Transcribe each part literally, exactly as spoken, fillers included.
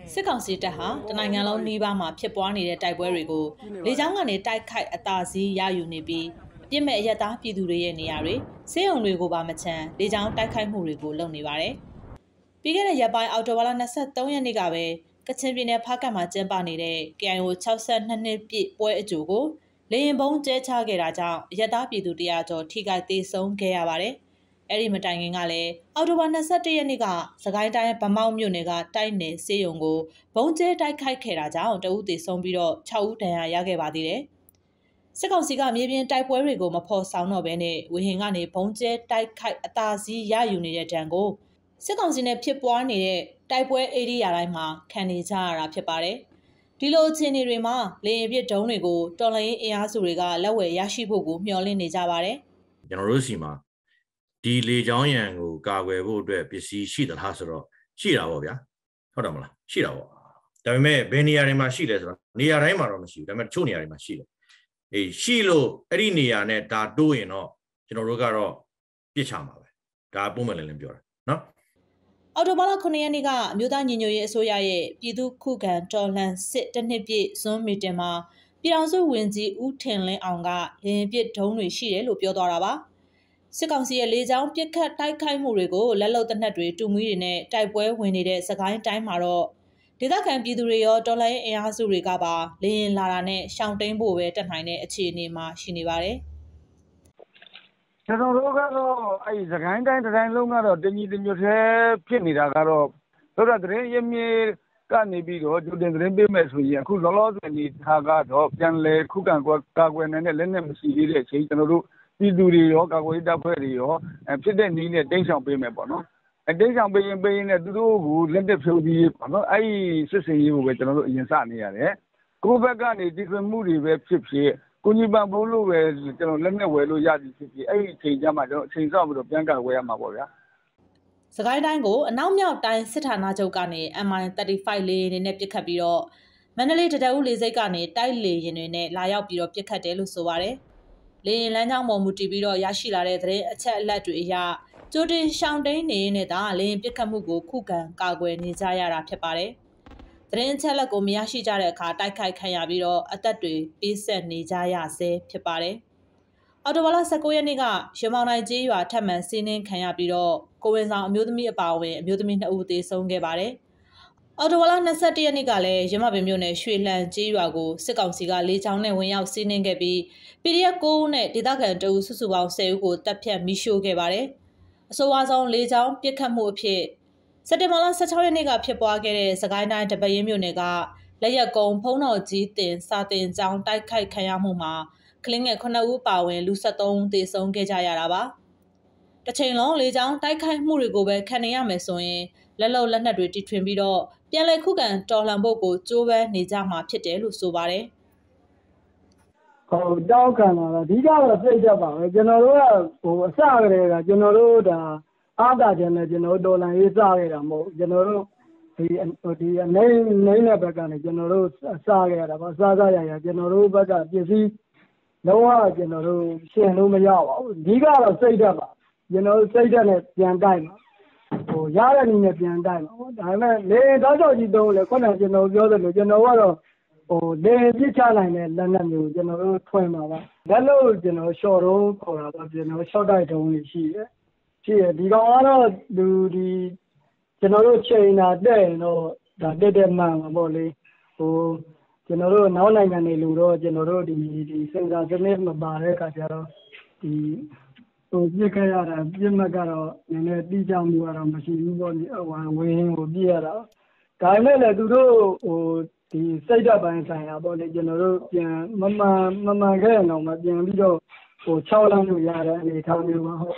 စစ်ကောင်စီတပ်ဟာတနိုင်ငံလုံးနှီးပါးမှာဖြစ်ပွားနေတဲ့တိုက်ပွဲတွေကိုလေကြောင်းကနေတိုက်ခိုက်အသာစီးရယူနေပြီးအပြစ်မဲ့အရက်သားပြည်သူတွေရဲ့နေရာတွေစေယုံတွေကိုပါမချမ်းလေကြောင်းတိုက်ခိုက်မှုတွေကိုလုပ်နေပါတယ်။ပြီးခဲ့တဲ့ရက်ပိုင်းအောက်တိုဘာလ၂၃ရက်နေ့ကပဲကချင်ပြည်နယ်ဖားကတ်မှာကျင်းပနေတဲ့ K I O ၆၂နှစ်ပြည့်ပွဲအကြိုကိုလေရင်ပုံးကျဲချခဲ့တာကြောင့်အရက်သားပြည်သူတရာကျော်ထိခိုက်သေးဆုံးခဲ့ရပါတယ်။အဲ့ဒီမတိုင်ခင်ကလည်းအောက်တိုဘာ၂၁ရက်နေ့ကစကိုင်းတိုင်းဗမောက်မြို့နယ်ကတိုက်နယ်စေယုံကိုဘုံကျဲတိုက်ခိုက်ခဲ့တာကြောင့်တဦးသေဆုံးပြီးတော့၆ဦးဒဏ်ရာရခဲ့ပါသေးတယ်။စစ်ကောင်စီကမြေပြင်တိုက်ပွဲတွေကိုမဖော်ဆောင်တော့ဘဲနဲ့ဝေဟင်ကနေဘုံကျဲတိုက်ခိုက်အသာစီးရယူနေတဲ့တံကိုစစ်ကောင်စီနဲ့ဖြစ်ပွားနေတဲ့တိုက်ပွဲဧရိယာတိုင်းမှာခံနေကြရတာဖြစ်ပါတယ်။ဒီလိုအခြေအနေတွေမှာလေရင်ပစ်ဒုံးတွေကိုတော်လှန်ရေးအင်အားစုတွေကလက်ဝယ်ရရှိဖို့ကိုမျှော်လင့်နေကြပါတယ်။ကျွန်တော်တို့စီမှာဒီလေကြောင်းရန်ကိုကာကွယ်ဖို့အတွက်ပစ္စည်းရှိသလားဆိုတော့ရှိတာပေါ့ဗျာဟုတ်တယ်မလားရှိတာပေါ့ဒါပေမဲ့ဘယ်နေရာတွေမှာရှိလဲဆိုတော့နေရာတိုင်းမှာတော့မရှိဘူးဒါပေမဲ့တချို့နေရာတွေမှာရှိတယ်အေးရှိလို့အဲ့ဒီနေရာနဲ့ဒါတိုးရင်တော့ကျွန်တော်တို့ကတော့ပြစ်ချမှာပဲဒါပုံမှန်လည်းလည်းပြောတာနော်အော်တိုဘာလခုနှစ်ရက်နေ့ကအမျိုးသားညီညွတ်ရေးအစိုးရရဲ့ပြည်သူ့ခုခံတော်လှန်စစ်တစ်နှစ်ပြည့်ဇွန်မီတင်မှာပြည်ထောင်စုဝန်ကြီးဦးထင်လင်းအောင်ကလေရင်ပစ်ဒုံးတွေရှိတယ်လို့ပြောသွားတာပါစစ်ကောင်စီရဲ့လေကြောင်းပစ်ခတ်တိုက်ခိုက်မှုတွေကိုလက်လုံတနက်တွေတူမီတွေနဲ့တိုက်ပွဲဝင်နေတဲ့စကိုင်းတိုင်းမှာတော့ဒေသခံပြည်သူတွေရောတော်လှန်ရေးအင်အားစုတွေကပါလေရင်လာတာနဲ့ရှောင်တိန်ဖို့ပဲတက်နိုင်တဲ့အခြေအနေမှာရှိနေပါတယ်။ကျွန်တော်တို့ကတော့အဲ့ဒီစကိုင်းတိုင်းတိုင်းလုံးကတော့တညီတညွတ်သေးဖြစ်နေတာကတော့ဆိုတော့သတင်းရမြေကနေပြီးတော့ကျူတင်သတင်းပေးမယ်ဆိုရင်အခုလောလောဆယ်ဒီထားကတော့ပြန်လဲခုခံကာကွယ်နိုင်တဲ့လက်နက်မရှိသေးတဲ့အချိန်ကျွန်တော်တို့ပြည်သူတွေရောကာကွယ်ရေးတပ်ဖွဲ့တွေရောဖြစ်တဲ့နည်းနဲ့တင်းဆောင်ပေးမယ်ပေါ့နော်အတင်းဆောင်ပေးရင်ပေးရင်လည်းသူတို့ကိုလက်တက်ဖြုတ်ပြီးပေါ့နော်အဲ့ဒီစစ်စင်ရေးကိုပဲကျွန်တော်တို့အရင်စနေရတယ်ကိုယ့်ဘက်ကနေဒီခွင့်မှုတွေပဲဖြစ်ဖြစ်ကိုကြီးပန်ဖို့လို့ပဲကျွန်တော်လက်နဲ့ဝယ်လို့ရသည်ဖြစ်ဖြစ်အဲ့ဒီအချိန်ကျမှကျွန်တော်အချိန်စောင့်ပြီးတော့ပြန်ကာကွယ်ရမှာပေါ့ဗျာစကိုင်းတိုင်းကိုအနောက်မြောက်တိုင်းစစ်ဌာနချုပ်ကနေ M I သirty five လေယာဉ်တွေနဲ့ပစ်ခတ်ပြီးတော့မန္တလေးတတအူးလေဆိပ်ကနေတိုက်လေယာဉ်တွေနဲ့လာရောက်ပြီးတော့ပစ်ခတ်တယ်လို့ဆိုပါတယ်လေရင်လမ်းကြောင်းပေါ်မူတည်ပြီးတော့ရရှိလာတဲ့သတင်းအချက်အလက်တွေအရကြိုတင်ရှောင်တိန်နေနေတာလေရင်ပစ်ခတ်မှုကိုခုခံကာကွယ်နေကြရတာဖြစ်ပါတယ်။သတင်းအချက်အလက်ကိုမရရှိကြတဲ့အခါတိုက်ခိုက်ခံရပြီးတော့အသက်တွေပေးဆက်နေကြရဆဲဖြစ်ပါတယ်။အော်တိုဘာလ၁၉ရက်နေ့ကရမောင်တိုင်းကျေးရွာထပ်မံစီးနှင်းခံရပြီးတော့ကိုဝင်ဆောင်အမျိုးသမီးအပါအဝင်အမျိုးသမီးနှစ်ဦးသေဆုံးခဲ့ပါတယ်။အော်တိုဘာလ၂၁ရက်နေ့ကလည်းရမပင်မြို့နယ်ရွှေလန်းကျေးရွာကိုစစ်ကောင်စီကလေကြောင်းနဲ့ဝင်ရောက်စီးနှင်းခဲ့ပြီး P D F ကိုနဲ့ဒေသခံတအူစုစုပေါင်း၁၀ဦးကိုတပ်ဖြတ်မိရှို့ခဲ့ပါတယ်။အဆိုအဆုံးလေကြောင်းပစ်ခတ်မှုအဖြစ်စက်တင်ဘာလ၁၆ရက်နေ့ကဖြစ်ပွားခဲ့တဲ့စကိုင်းတိုင်းတပရင်းမြို့နယ်ကလက်ရက်ကုန်းဖုံးတော်ကြီးတင်စာတင်ကျောင်းတိုက်ခိုက်ခံရမှုမှာကလင်းငယ်ခုနှစ်ဦးပါဝင်လူ၁၃ဦးသေဆုံးခဲ့ကြရတာပါ။တစ်ချိန်လုံးလေကြောင်းတိုက်ခိုက်မှုတွေကိုပဲခံနေရမယ်ဆိုရင်လက်လုံလက်နက်တွေတီထွင်ပြီးတော့ပြန်လည်ခုခံတော်လှန်ဖို့ကိုကြိုးပမ်းနေကြမှာဖြစ်တယ်လို့ဆိုပါတယ်။ဟိုတောက်ခံလာတာအဓိကတော့စိတ်သက်ပါပဲကျွန်တော်တို့ကဟိုအစကတည်းကကျွန်တော်တို့ဒါအားသာခြင်းနဲ့ကျွန်တော်တို့တော်လန်ရေးစခဲ့တာမဟုတ်ကျွန်တော်တို့ဒီဒီအနေနေတဲ့ဘက်ကနေကျွန်တော်တို့စခဲ့ရတာပါစစရရကျွန်တော်တို့ဘက်ကပစ္စည်းလုံးဝကျွန်တော်တို့ရှင်လို့မရပါဘူးအဓိကတော့စိတ်သက်ပါကျွန်တော်တို့စိတ်သက်နဲ့ပြန်တိုက်မှာဟိုရတဲ့နည်းနဲ့ပြန်တိုက်မှာဒါပေမဲ့လေတောက်ချောက်ကြီးတုံးလေခုနကကျွန်တော်ပြောသလိုကျွန်တော်ကတော့ဟိုလေပြစ်ချနိုင်တဲ့လက်နက်မျိုးကျွန်တော်တို့ထွင်ပါပါလက်လို့ကျွန်တော်ရှော့တော့ခေါ်တာပါကျွန်တော်ရှော့တိုက်တုံးလေးရှိတယ်ရှိရဒီကောင်ကတော့လူဒီကျွန်တော်တို့ချိန်တာတဲ့ရင်တော့ဒါတက်တက်မှန်ပါပေါ့လေဟိုကျွန်တော်တို့နောက်နိုင်ငံတွေလူတော့ကျွန်တော်တို့ဒီဒီစင်တာစနစ်မပါတဲ့အခါကျတော့ဒီဟိုပြစ်ခဲ့ရတာပြစ်မှတ်ကတော့နည်းနည်းတိကျမှုကတော့မရှိဘူးပေါ့ဒီဟိုဝင်းကိုပြရတာဒါပေမဲ့လည်းသူတို့ဟိုဒီစိတ်ဓာတ်ပိုင်းဆိုင်ရာပေါ့လေကျွန်တော်တို့ပြန်မမှန်မမှန်ခဲ့အောင်မပြန်ပြီးတော့ဟို၆လမ်းလို့ရတဲ့အနေအထားမျိုးပါဟုတ်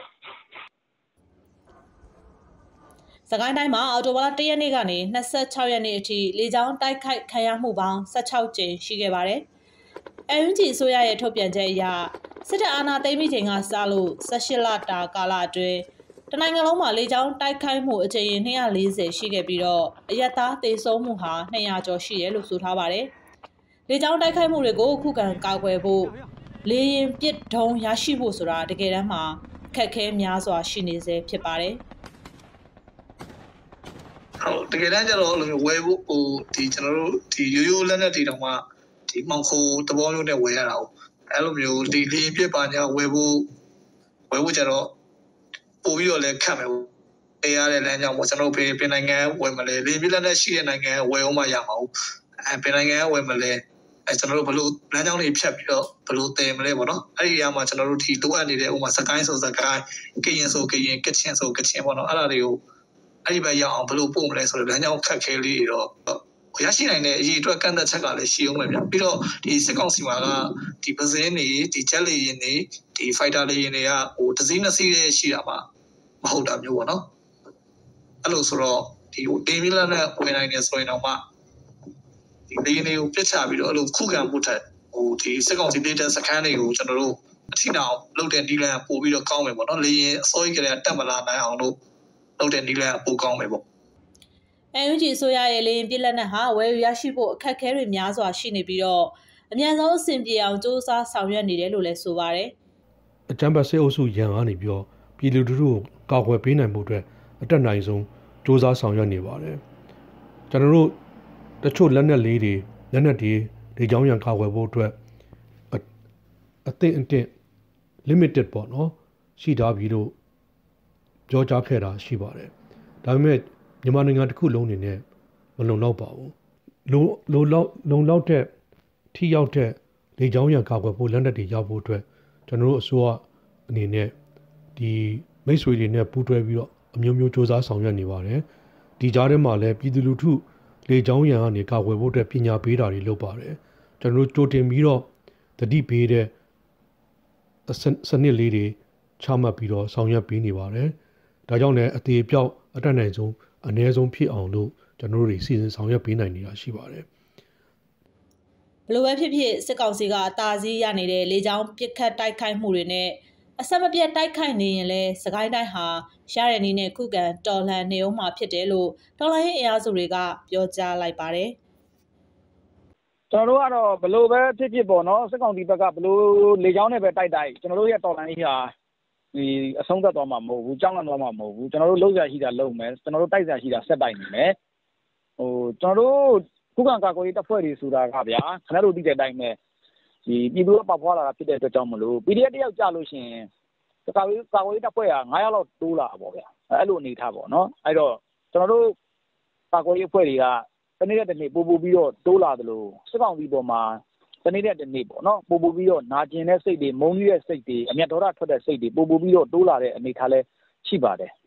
စကိုင်းတိုင်းမှာအော်တိုဘာလ၁ရက်နေ့ကနေ၂၆ရက်နေ့အထိလေကြောင်းတိုက်ခိုက်ခံရမှုပေါင်း၁၆ကြိမ်ရှိခဲ့ပါတယ်။ A U G အစိုးရရဲ့ထုတ်ပြန်ချက်အရစစ်တပ်အာဏာသိမ်းပြီးချိန်ကစလို့၁၈လတာကာလအတွင်းတနိုင်ငံလုံးမှာလေကြောင်းတိုက်ခိုက်မှုအကြိမ်၂၄၀ရှိခဲ့ပြီးတော့အရက်သားသေဆုံးမှုဟာ၂၀၀ကျော်ရှိတယ်လို့ဆိုထားပါတယ်။လေကြောင်းတိုက်ခိုက်မှုတွေကိုခုခံကာကွယ်ဖို့လေရင်ပစ်ဒုံးရရှိဖို့ဆိုတာတကယ်တမ်းမှာခက်ခဲများစွာရှိနေစေဖြစ်ပါတယ်။ဟုတ်တကယ်တမ်းကျတော့အဲ့လိုမျိုးဝယ်ဖို့ဟိုဒီကျွန်တော်တို့ဒီရိုးရိုးလက်နဲ့ဒီတော့မှဒီမောင်ခိုတဘောမျိုးနဲ့ဝယ်ရတာ哦အဲ့လိုမျိုးဒီလင်းပြစ်ပါညာဝယ်ဖို့ဝယ်ဖို့ကျတော့ပို့ပြီးတော့လည်းခတ်မယ်အေးရတဲ့လမ်းကြောင်းပေါ့ကျွန်တော်ပြင်ပြင်နိုင်ငံဝယ်မလဲလင်းပြလက်နဲ့ရှိတဲ့နိုင်ငံဝယ်အောင်မှရမှာ哦အဲပြင်နိုင်ငံဝယ်မလဲအဲကျွန်တော်တို့ဘလို့လမ်းကြောင်းတွေဖြတ်ပြီးတော့ဘလို့တည်မလဲပေါ့နော်အဲ့ဒီအရာမှာကျွန်တော်တို့ဒီလိုအပ်နေတဲ့ဥမာစကိုင်းဆိုစကိုင်းကရင်ဆိုကရင်ကချင်ဆိုကချင်ပေါ့နော်အဲ့ဒါတွေကိုအဲ့ဒီဘက်ရောက်အောင်ဘလို့ပို့မလဲဆိုတော့လမ်းကြောင်းခက်ခဲလေးတွေတော့ရရှိနိုင်တဲ့အရေးအတွက်ကန့်သက်ချက်ကလည်းရှိအောင်ပဲဗျပြီးတော့ဒီစစ်ကောင်စီမှာကဒီပဇင်းတွေဒီချက်လေရင်တွေဒီဖိုက်တာလေရင်တွေကဟိုတစ်စီးနှစ်စီးလေးရှိတာပါမဟုတ်တာမျိုးပေါ့နော်အဲ့လိုဆိုတော့ဒီဟိုတင်ပြီးလက်နဲ့ဝင်နိုင်နေဆိုရင်တော့မှဒီလေရင်တွေကိုပြစ်ချပြီးတော့အဲ့လိုခုခံမှုထက်ဟိုဒီစစ်ကောင်စီဒေတာစခန်းတွေကိုကျွန်တော်တို့အထိနာအောင်လုပ်တဲ့ဒီလန်ပို့ပြီးတော့ကောင်းမယ်ပေါ့နော်လေရင်အစိုးရကလည်းတက်မလာနိုင်အောင်လို့လုပ်တဲ့ဒီလန်ပို့ကောင်းမယ်ပေါ့အန်ယူဂျီဆိုရရဲ့လေရင်ပြလက်နက်ဟာဝယ်ယူရရှိဖို့အခက်အခဲတွေများစွာရှိနေပြီးတော့အမြန်ဆုံးအဆင်ပြေအောင်စ조사ဆောင်ရွက်နေတယ်လို့လည်းဆိုပါတယ်။အကြမ်းဖက်စစ်အုပ်စုရန်ကနေပြီးတော့ပြည်သူလူထုကိုကာကွယ်ပေးနိုင်မှုအတွက်အတက်နိုင်ဆုံးစ조사ဆောင်ရွက်နေပါတယ်။ကျွန်တော်တို့တချို့လက်နက်လေးတွေလက်နက်တွေဒီကြောင်းရန်ကာကွယ်ဖို့အတွက်အသင့်အတင့် limited ပေါ့နော်ရှိထားပြီးတော့ပြောကြားခဲ့တာရှိပါတယ်။ဒါပေမဲ့မြန်မာနိုင်ငံတစ်ခုလုံးအနေနဲ့မလုံလောက်ပါဘူးလုံလုံလောက်လုံလောက်တဲ့ထိရောက်တဲ့လေကြောင်းရန်ကာကွယ်ဖို့လက်နက်တွေရောက်ဖို့အတွက်ကျွန်တော်တို့အစိုးရအနေနဲ့ဒီမိတ်ဆွေတွေနဲ့ပူးတွဲပြီးတော့အမျိုးမျိုးစ조사ဆောင်ရွက်နေပါတယ်ဒီကြားထဲမှာလည်းပြည်သူလူထုလေကြောင်းရန်ကနေကာကွယ်ဖို့အတွက်ပညာပေးတာတွေလုပ်ပါတယ်ကျွန်တော်တို့ကြိုတင်ပြီးတော့တတိပေးတဲ့စနစ်လေးတွေချမှတ်ပြီးတော့ဆောင်ရွက်ပေးနေပါတယ်ဒါကြောင့်လည်းအသေးအပြောက်အတက်နိုင်ဆုံးအနည်းဆုံးဖြစ်အောင်လို့ကျွန်တော်တို့တွေစီစဉ်ဆောင်ရွက်ပေးနိုင်နေတာရှိပါတယ်ဘလို့ပဲဖြစ်ဖြစ်စစ်ကောင်စီကအသာစီးရနေတဲ့လေကြောင်းပစ်ခတ်တိုက်ခိုက်မှုတွေနဲ့အဆက်မပြတ်တိုက်ခိုက်နေရင်လဲစကိုင်းတိုင်းဟာရတဲ့နည်းနဲ့ခုခံတော်လှန်နေအောင်မှာဖြစ်တယ်လို့တော်လှန်ရေးအင်အားစုတွေကပြောကြားလိုက်ပါတယ်ကျွန်တော်တို့ကတော့ဘလို့ပဲဖြစ်ဖြစ်ပေါ့နော်စစ်ကောင်စီဘက်ကဘလို့လေကြောင်းနဲ့ပဲတိုက်တိုက်ကျွန်တော်တို့ရဲ့တော်လှန်ရေးဟာဒီအဆုံးသတ်သွားမှာမဟုတ်ဘူးကြောင်းလန့်သွားမှာမဟုတ်ဘူးကျွန်တော်တို့လုံးရရှိတာလုံးမယ်ကျွန်တော်တို့တိုက်ရရှိတာဆက်တိုက်နေမယ်ဟိုကျွန်တော်တို့ခုခံကာကွယ်ရေးတပ်ဖွဲ့တွေဆိုတာကဗျာခင်ဗျားတို့သိတဲ့အတိုင်းပဲဒီပြည်သူ့ပေါက်ဖွားလာတာဖြစ်တဲ့အတွက်ကြောင့်မလို့ ပီ ဒီ အက်ဖ် တယောက်ကြာလို့ရှိရင်ကာကွယ်ကာကွယ်ရေးတပ်ဖွဲ့ကငါးယောက်လောက်တိုးလာပါဗျာအဲ့လိုအနေထားပေါ့နော်အဲ့တော့ကျွန်တော်တို့ကာကွယ်ရေးအဖွဲ့တွေကတနေ့တဲ့နေ့ပို့ပို့ပြီးတော့တိုးလာတယ်လို့စစ်ကောင်စီပေါ်မှာတနေ့တဲ့နေ့ပေါ့နော်ပို့ပို့ပြီးတော့နာကျင်တဲ့စိတ်တွေမုန်းကြီးတဲ့စိတ်တွေအမျက်ဒေါသထွက်တဲ့စိတ်တွေပို့ပို့ပြီးတော့တိုးလာတဲ့အနေထားလဲရှိပါတယ်